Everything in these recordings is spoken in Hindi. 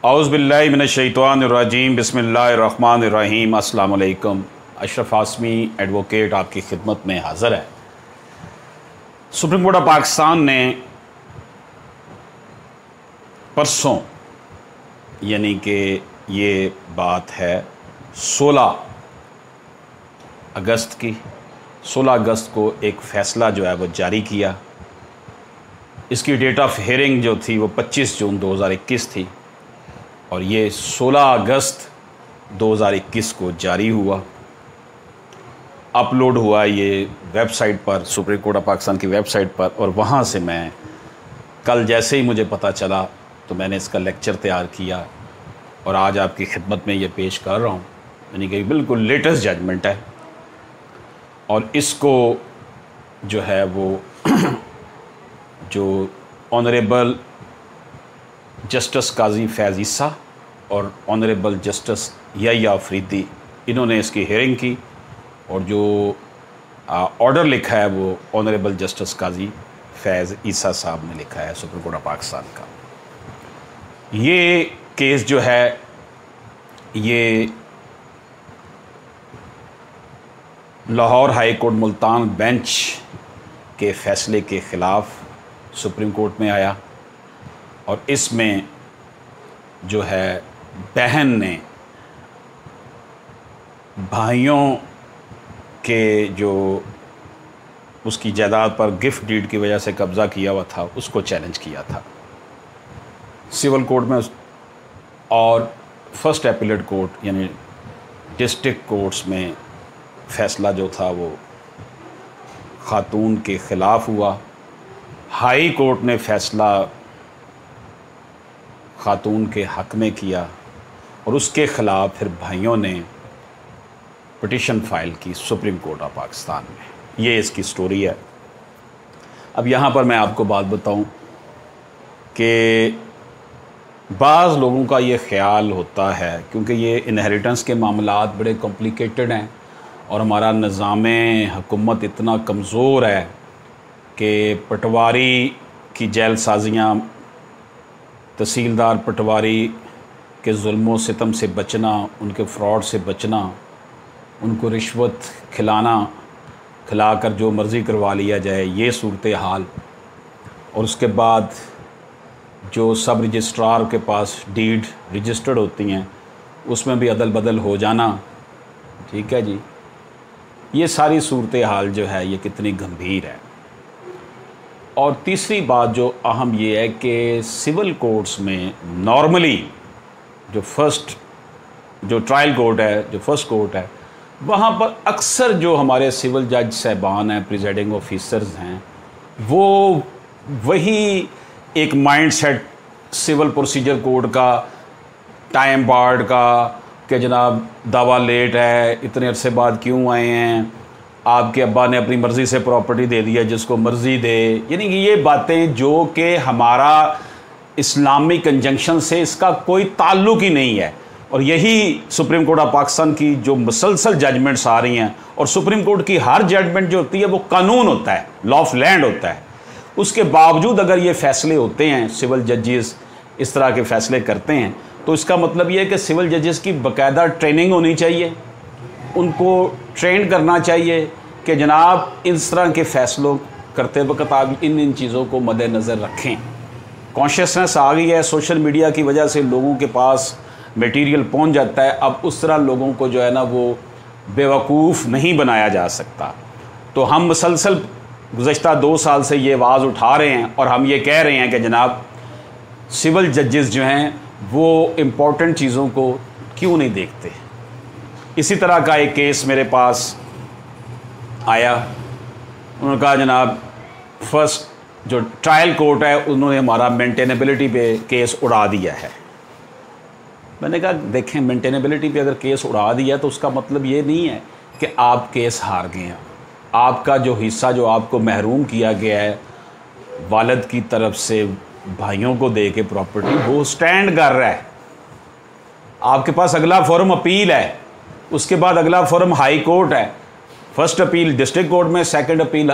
औज़ुबिल्लाहि मिनश्शैतानिर्रजीम बिस्मिल्लाहिर्रहमानिर्रहीम। अस्सलाम वालेकुम। अशरफ आसमी एडवोकेट आपकी खिदमत में हाज़िर है। सुप्रीम कोर्ट ऑफ पाकिस्तान ने परसों यानी कि ये बात है 16 अगस्त की, 16 अगस्त को एक फ़ैसला जो है वो जारी किया। इसकी डेट ऑफ हियरिंग जो थी वो 25 जून 2021 थी और ये 16 अगस्त 2021 को जारी हुआ, अपलोड हुआ ये वेबसाइट पर, सुप्रीम कोर्ट ऑफ पाकिस्तान की वेबसाइट पर। और वहाँ से मैं कल जैसे ही मुझे पता चला तो मैंने इसका लेक्चर तैयार किया और आज आपकी खिदमत में ये पेश कर रहा हूँ। यानी कि बिल्कुल लेटेस्ट जजमेंट है और इसको जो है वो जो ऑनरेबल जस्टिस काजी फैज़ ईसा और ऑनरेबल जस्टिस याह्या अफरीदी, इन्होंने इसकी हियरिंग की और जो ऑर्डर लिखा है वो ऑनरेबल जस्टिस काजी फैज़ ईसा साहब ने लिखा है, सुप्रीम कोर्ट ऑफ पाकिस्तान का। ये केस जो है ये Lahore high court Multan bench के फ़ैसले के ख़िलाफ़ सुप्रीम कोर्ट में आया और इसमें जो है बहन ने भाइयों के जो उसकी जायदाद पर गिफ्ट डीड की वजह से कब्ज़ा किया हुआ था उसको चैलेंज किया था सिविल कोर्ट में। और फर्स्ट एपीलेट कोर्ट यानी डिस्ट्रिक्ट कोर्ट्स में फ़ैसला जो था वो ख़ातून के ख़िलाफ़ हुआ। हाई कोर्ट ने फ़ैसला ख़ातून के हक़ में किया और उसके ख़िलाफ़ फिर भाइयों ने पिटीशन फ़ाइल की सुप्रीम कोर्ट ऑफ पाकिस्तान में। ये इसकी स्टोरी है। अब यहाँ पर मैं आपको बात बताऊँ कि बाज़ लोगों का ये ख़्याल होता है, क्योंकि ये इनहेरिटेंस के मामलात बड़े कॉम्प्लिकेटेड हैं और हमारा निज़ाम हुकूमत इतना कमज़ोर है कि पटवारी की जेल साजियाँ, तहसीलदार पटवारी के जुल्म सितम से बचना, उनके फ्रॉड से बचना, उनको रिश्वत खिलाकर जो मर्ज़ी करवा लिया जाए, ये सूरत हाल। और उसके बाद जो सब रजिस्ट्रार के पास डीड रजिस्टर्ड होती हैं उसमें भी अदल बदल हो जाना। ठीक है जी, ये सारी सूरत हाल जो है ये कितनी गंभीर है। और तीसरी बात जो अहम ये है कि सिविल कोर्ट्स में नॉर्मली जो ट्रायल कोर्ट है, जो फर्स्ट कोर्ट है, वहाँ पर अक्सर जो हमारे सिविल जज साहबान हैं, प्रिजाइडिंग ऑफिसर्स हैं, वो वही एक माइंडसेट सिविल प्रोसीजर कोड का, टाइम बार्ड का, कि जनाब दावा लेट है, इतने अरसे बाद क्यों आए हैं, आपके अब्बा ने अपनी मर्ज़ी से प्रॉपर्टी दे दिया, जिसको मर्ज़ी दे। यानी कि ये बातें जो कि हमारा इस्लामिक कंजंक्शन से इसका कोई ताल्लुक़ ही नहीं है। और यही सुप्रीम कोर्ट ऑफ पाकिस्तान की जो मुसलसल जजमेंट्स आ रही हैं, और सुप्रीम कोर्ट की हर जजमेंट जो होती है वो कानून होता है, लॉ ऑफ लैंड होता है। उसके बावजूद अगर ये फ़ैसले होते हैं, सिविल जजेस इस तरह के फ़ैसले करते हैं, तो इसका मतलब ये है कि सिविल जजेस की बाकायदा ट्रेनिंग होनी चाहिए, उनको ट्रेन करना चाहिए कि जनाब इस तरह के फ़ैसलों करते वक्त आप इन चीज़ों को मद्देनज़र रखें। कॉन्शियसनेस आ गई है, सोशल मीडिया की वजह से लोगों के पास मटेरियल पहुंच जाता है। अब उस तरह लोगों को जो है ना वो बेवकूफ़ नहीं बनाया जा सकता। तो हम मुसलसल गुज़श्ता 2 साल से ये आवाज़ उठा रहे हैं और हम ये कह रहे हैं कि जनाब सिविल जजेस जो हैं वो इम्पोर्टेंट चीज़ों को क्यों नहीं देखते। इसी तरह का एक केस मेरे पास आया। उन्होंने कहा जनाब फर्स्ट जो ट्रायल कोर्ट है उन्होंने हमारा मेंटेनेबिलिटी पे केस उड़ा दिया है। मैंने कहा देखें, मेंटेनेबिलिटी पे अगर केस उड़ा दिया तो उसका मतलब ये नहीं है कि आप केस हार गए हैं। आपका जो हिस्सा जो आपको महरूम किया गया है वालिद की तरफ से भाइयों को दे के प्रॉपर्टी, वो स्टैंड कर रहा है। आपके पास अगला फोरम अपील है, उसके बाद अगला फोरम हाई कोर्ट है। फर्स्ट अपील डिस्ट्रिक्ट कोर्ट में, सेकंड अपील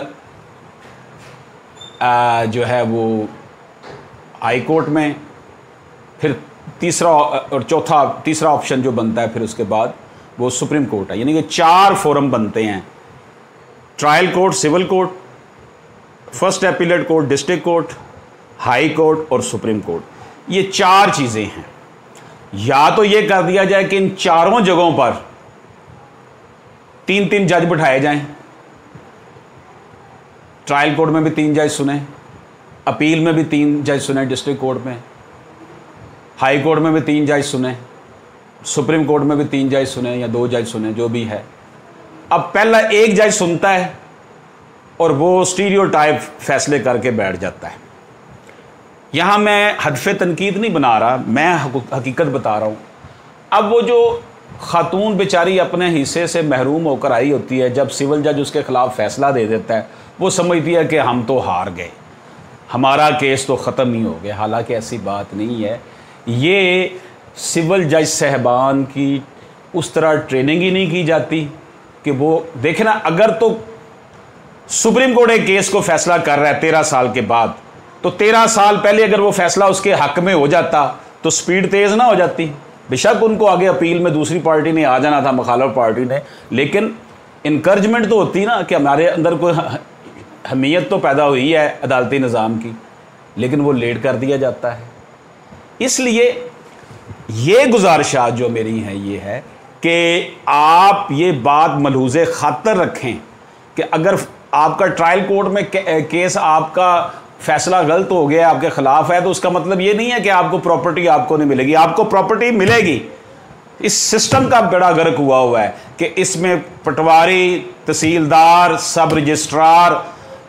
जो है वो हाई कोर्ट में, फिर तीसरा ऑप्शन जो बनता है फिर उसके बाद वो सुप्रीम कोर्ट है। यानी कि 4 फोरम बनते हैं, trial court, civil court, first appellate court, district court, high court और सुप्रीम कोर्ट। ये 4 चीज़ें हैं। या तो ये कर दिया जाए कि इन चारों जगहों पर 3-3 जज बिठाए जाएं, ट्रायल कोर्ट में भी 3 जज सुने, अपील में भी 3 जज सुने, डिस्ट्रिक्ट कोर्ट में, हाई कोर्ट में भी 3 जज सुने, सुप्रीम कोर्ट में भी 3 जज सुने या 2 जज सुने, जो भी है। अब पहला एक जज सुनता है और वो स्टीरियोटाइप फैसले करके बैठ जाता है। यहां मैं हदफ तनकीद नहीं बना रहा, मैं हकीकत बता रहा हूं। अब वो जो खातून बेचारी अपने हिस्से से महरूम होकर आई होती है, जब सिविल जज उसके खिलाफ फैसला दे देता है, वो समझती है कि हम तो हार गए, हमारा केस तो ख़त्म ही हो गया। हालांकि ऐसी बात नहीं है। ये सिविल जज साहबान की उस तरह ट्रेनिंग ही नहीं की जाती कि वो देखे ना, अगर तो सुप्रीम कोर्ट एक केस को फैसला कर रहा है 13 साल के बाद, तो 13 साल पहले अगर वो फैसला उसके हक में हो जाता तो स्पीड तेज़ ना हो जाती। बेशक उनको आगे अपील में दूसरी पार्टी ने आ जाना था, मुखालिफ पार्टी ने, लेकिन इनकरेजमेंट तो होती ना कि हमारे अंदर कोई हमीयत तो पैदा हुई है अदालती निज़ाम की, लेकिन वो लेट कर दिया जाता है। इसलिए ये गुजारिशात जो मेरी हैं ये है कि आप ये बात मलहूज़े खातर रखें कि अगर आपका ट्रायल कोर्ट में केस आपका फैसला गलत हो गया, आपके खिलाफ है, तो उसका मतलब ये नहीं है कि आपको प्रॉपर्टी आपको नहीं मिलेगी। आपको प्रॉपर्टी मिलेगी। इस सिस्टम का बड़ा गर्क हुआ है कि इसमें पटवारी, तहसीलदार, सब रजिस्ट्रार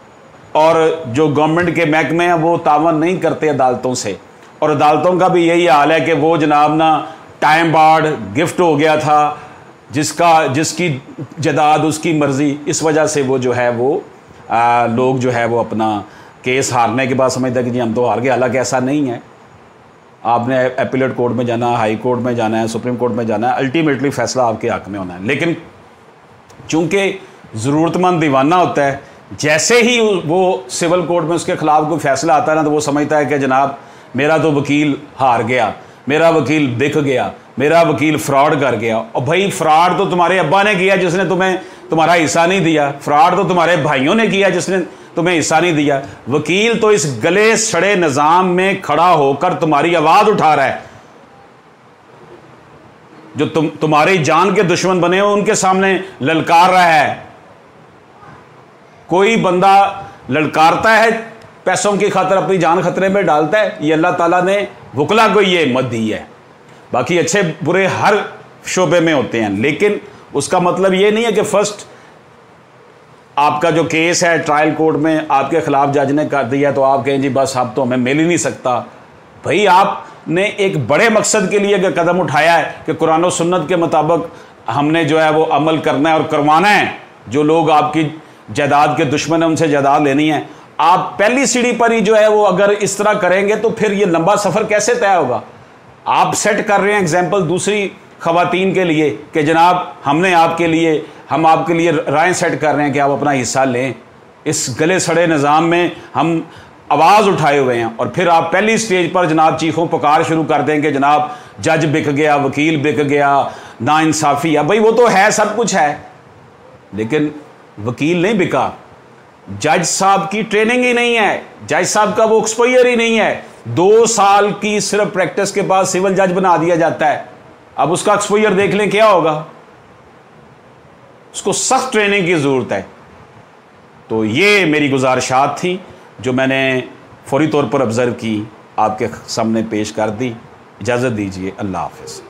और जो गवर्नमेंट के महकमे हैं वो तावन नहीं करते अदालतों से, और अदालतों का भी यही हाल है कि वो जनाब ना टाइम बार्ड गिफ्ट हो गया था, जिसकी जदाद उसकी मर्जी, इस वजह से वो जो है वो लोग जो है वो अपना केस हारने के बाद समझते हैं कि जी हम तो हार गए। हालांकि ऐसा नहीं है। आपने एपीलेट कोर्ट में जाना है, हाई कोर्ट में जाना है, सुप्रीम कोर्ट में जाना है, अल्टीमेटली फैसला आपके हक में होना है। लेकिन चूंकि ज़रूरतमंद दीवाना होता है, जैसे ही वो सिविल कोर्ट में उसके खिलाफ कोई फैसला आता है ना, तो वो समझता है कि जनाब मेरा तो वकील हार गया, मेरा वकील बिक गया, मेरा वकील फ्रॉड कर गया। और भाई फ्रॉड तो तुम्हारे अब्बा ने किया जिसने तुम्हें तुम्हारा हिस्सा नहीं दिया, फ्रॉड तो तुम्हारे भाइयों ने किया जिसने तुम्हें हिस्सा नहीं दिया। वकील तो इस गले सड़े निजाम में खड़ा होकर तुम्हारी आवाज उठा रहा है। जो तुम्हारी जान के दुश्मन बने हो उनके सामने ललकार रहा है। कोई बंदा ललकारता है, पैसों की खातिर अपनी जान खतरे में डालता है, ये अल्लाह ताला ने वकला को ये हिम्मत दी है। बाकी अच्छे बुरे हर शोबे में होते हैं, लेकिन उसका मतलब ये नहीं है कि फर्स्ट आपका जो केस है ट्रायल कोर्ट में आपके खिलाफ जज ने कर दिया तो आप कहें जी बस अब तो हमें मिल ही नहीं सकता। भाई आपने एक बड़े मकसद के लिए कदम उठाया है कि कुरान और सुन्नत के मुताबिक हमने जो है वो अमल करना है और करवाना है। जो लोग आपकी जायदाद के दुश्मन हैं उनसे जायदाद लेनी है। आप पहली सीढ़ी पर ही जो है वो अगर इस तरह करेंगे तो फिर ये लंबा सफ़र कैसे तय होगा। आप सेट कर रहे हैं एग्जाम्पल दूसरी ख़वातीन के लिए कि जनाब हम आपके लिए राय सेट कर रहे हैं कि आप अपना हिस्सा लें। इस गले सड़े निज़ाम में हम आवाज़ उठाए हुए हैं, और फिर आप पहली स्टेज पर जनाब चीखों पुकार शुरू कर दें कि जनाब जज बिक गया, वकील बिक गया, नाइंसाफ़ी है। भाई वो तो है, सब कुछ है, लेकिन वकील नहीं बिका। जज साहब की ट्रेनिंग ही नहीं है, जज साहब का वो एक्सपोजर ही नहीं है। 2 साल की सिर्फ प्रैक्टिस के बाद सिविल जज बना दिया जाता है। अब उसका एक्सपोजर देख लें क्या होगा। उसको सख्त ट्रेनिंग की ज़रूरत है। तो ये मेरी गुजारिशात थी जो मैंने फौरी तौर पर ऑब्ज़र्व की, आपके सामने पेश कर दी। इजाज़त दीजिए, अल्लाह हाफ़िज़।